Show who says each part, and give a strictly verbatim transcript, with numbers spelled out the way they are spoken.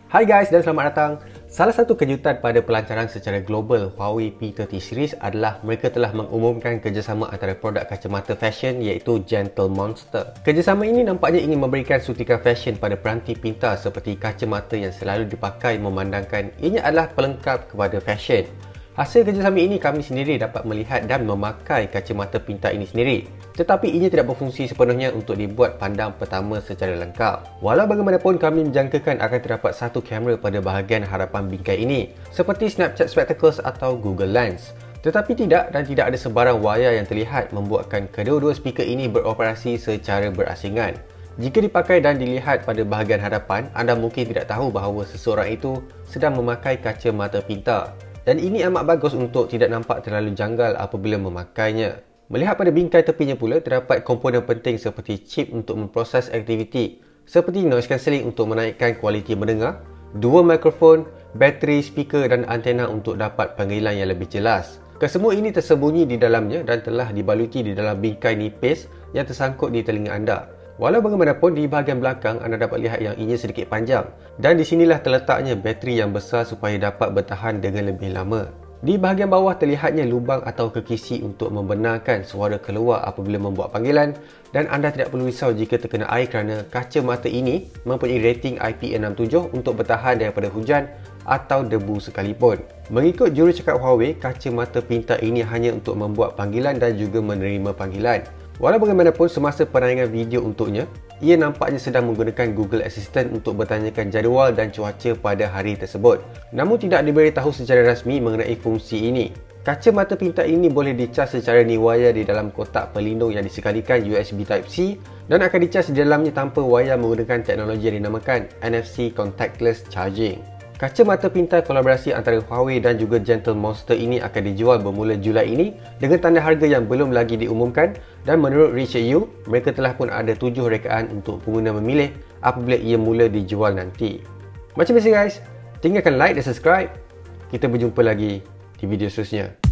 Speaker 1: Hai guys dan selamat datang. Salah satu kejutan pada pelancaran secara global Huawei P tiga puluh series adalah mereka telah mengumumkan kerjasama antara produk kacamata fashion iaitu Gentle Monster. Kerjasama ini nampaknya ingin memberikan suntikan fashion pada peranti pintar seperti kacamata yang selalu dipakai memandangkan ianya adalah pelengkap kepada fashion. Hasil kerjasama ini kami sendiri dapat melihat dan memakai kacamata pintar ini sendiri. Tetapi ianya tidak berfungsi sepenuhnya untuk dibuat pandang pertama secara lengkap. Walau bagaimanapun kami menjangkakan akan terdapat satu kamera pada bahagian hadapan bingkai ini, seperti Snapchat Spectacles atau Google Lens. Tetapi tidak dan tidak ada sebarang wayar yang terlihat membuatkan kedua-dua speaker ini beroperasi secara berasingan. Jika dipakai dan dilihat pada bahagian hadapan, anda mungkin tidak tahu bahawa seseorang itu sedang memakai kacamata pintar. Dan ini amat bagus untuk tidak nampak terlalu janggal apabila memakainya. Melihat pada bingkai tepinya pula, terdapat komponen penting seperti chip untuk memproses aktiviti, seperti noise cancelling untuk menaikkan kualiti mendengar, dua mikrofon, bateri, speaker dan antena untuk dapat panggilan yang lebih jelas. Kesemua ini tersembunyi di dalamnya dan telah dibaluti di dalam bingkai nipis yang tersangkut di telinga anda. Walau bagaimanapun, di bahagian belakang anda dapat lihat yang ianya sedikit panjang dan di sinilah terletaknya bateri yang besar supaya dapat bertahan dengan lebih lama. Di bahagian bawah terlihatnya lubang atau kekisi untuk membenarkan suara keluar apabila membuat panggilan dan anda tidak perlu risau jika terkena air kerana kacamata ini mempunyai rating I P enam puluh tujuh untuk bertahan daripada hujan atau debu sekalipun. Mengikut jurucakap Huawei, kacamata pintar ini hanya untuk membuat panggilan dan juga menerima panggilan. Walau bagaimanapun, semasa penayangan video untuknya, ia nampaknya sedang menggunakan Google Assistant untuk bertanyakan jadual dan cuaca pada hari tersebut. Namun tidak diberitahu secara rasmi mengenai fungsi ini. Kacamata pintar ini boleh dicas secara niwaya di dalam kotak pelindung yang disekalikan U S B Type-C dan akan dicas di dalamnya tanpa wayar menggunakan teknologi yang dinamakan N F C Contactless Charging. Kacamata pintar kolaborasi antara Huawei dan juga Gentle Monster ini akan dijual bermula Julai ini dengan tanda harga yang belum lagi diumumkan, dan menurut Richard Yu, mereka telah pun ada tujuh rekaan untuk pengguna memilih apabila ia mula dijual nanti. Macam biasa guys, tinggalkan like dan subscribe. Kita berjumpa lagi di video seterusnya.